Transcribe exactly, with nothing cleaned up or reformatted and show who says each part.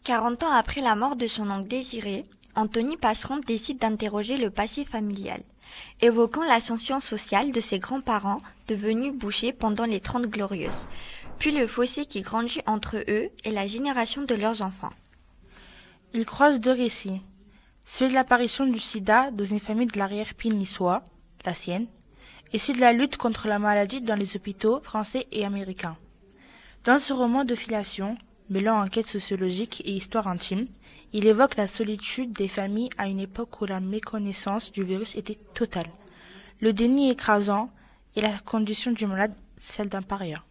Speaker 1: Quarante ans après la mort de son oncle Désiré, Anthony Passeron décide d'interroger le passé familial, évoquant l'ascension sociale de ses grands-parents devenus bouchers pendant les Trente Glorieuses, puis le fossé qui grandit entre eux et la génération de leurs enfants.
Speaker 2: Il croise deux récits, celui de l'apparition du sida dans une famille de l'arrière-pays niçois, la sienne, et celui de la lutte contre la maladie dans les hôpitaux français et américains. Dans ce roman de filiation, mêlant enquête sociologique et histoire intime, il évoque la solitude des familles à une époque où la méconnaissance du virus était totale, le déni écrasant et la condition du malade celle d'un paria.